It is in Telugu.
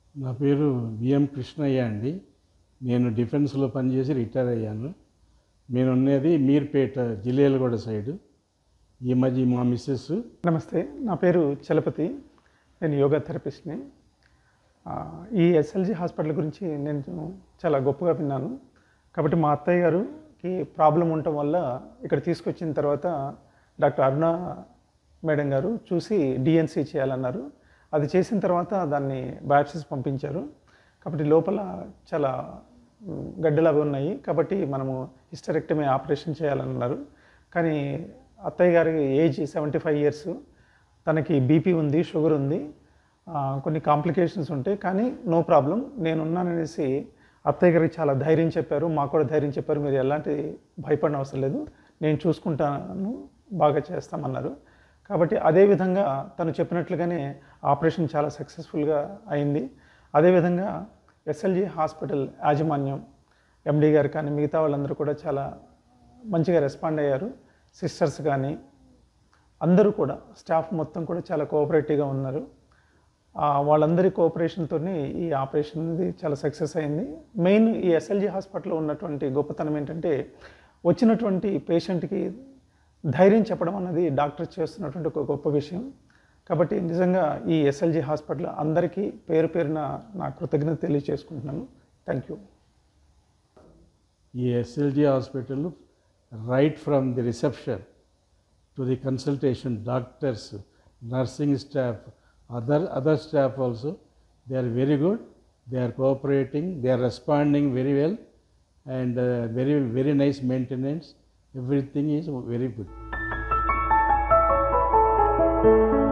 నా పేరు విఎం కృష్ణయ్య అండి. నేను డిఫెన్స్లో పనిచేసి రిటైర్ అయ్యాను. నేను ఉన్నది మీర్పేట జిల్లేలగూడ సైడు. ఈ మధ్య మా మిస్సెస్. నమస్తే, నా పేరు చలపతి. నేను యోగా థెరపిస్ట్ని. ఈ ఎస్ఎల్జీ హాస్పిటల్ గురించి నేను చాలా గొప్పగా విన్నాను. కాబట్టి మా అత్తయ్య గారికి ప్రాబ్లం ఉండటం వల్ల ఇక్కడ తీసుకొచ్చిన తర్వాత డాక్టర్ అరుణ మేడం గారు చూసి డిఎన్సి చేయాలన్నారు. అది చేసిన తర్వాత దాన్ని బయాప్సీస్ పంపించారు. కాబట్టి లోపల చాలా గడ్డలు అవి ఉన్నాయి. కాబట్టి మనము హిస్టరెక్టమీ ఆపరేషన్ చేయాలన్నారు. కానీ అత్తయ్య గారి ఏజ్ 75 ఇయర్స్, తనకి బీపీ ఉంది, షుగర్ ఉంది, కొన్ని కాంప్లికేషన్స్ ఉంటాయి. కానీ నో ప్రాబ్లం, నేనున్నాననేసి అత్తయ్య గారికి చాలా ధైర్యం చెప్పారు. మాకు కూడా ధైర్యం చెప్పారు, మీరు ఎలాంటి భయపడిన అవసరం లేదు, నేను చూసుకుంటాను, బాగా చేస్తామన్నారు. కాబట్టి అదేవిధంగా తను చెప్పినట్లుగానే ఆపరేషన్ చాలా సక్సెస్ఫుల్గా అయింది. అదేవిధంగా ఎస్ఎల్జీ హాస్పిటల్ యాజమాన్యం, ఎండి గారు కానీ మిగతా వాళ్ళందరూ కూడా చాలా మంచిగా రెస్పాండ్ అయ్యారు. సిస్టర్స్ కానీ అందరూ కూడా, స్టాఫ్ మొత్తం కూడా చాలా కోఆపరేటివ్గా ఉన్నారు. వాళ్ళందరి కోఆపరేషన్తో ఈ ఆపరేషన్ అనేది చాలా సక్సెస్ అయింది. మెయిన్ ఈ ఎస్ఎల్జీ హాస్పిటల్లో ఉన్నటువంటి గొప్పతనం ఏంటంటే, వచ్చినటువంటి పేషెంట్కి ధైర్యం చెప్పడం అన్నది డాక్టర్ చేస్తున్నటువంటి ఒక గొప్ప విషయం. కాబట్టి నిజంగా ఈ ఎస్ఎల్జీ హాస్పిటల్ అందరికీ పేరు పేరున నా కృతజ్ఞత తెలియజేసుకుంటున్నాను. Thank you. ఈ SLG hospital right from the reception to the consultation, doctors, nursing staff, other staff also, they are very good, they are cooperating, they are responding very well, and very nice maintenance, everything is very good.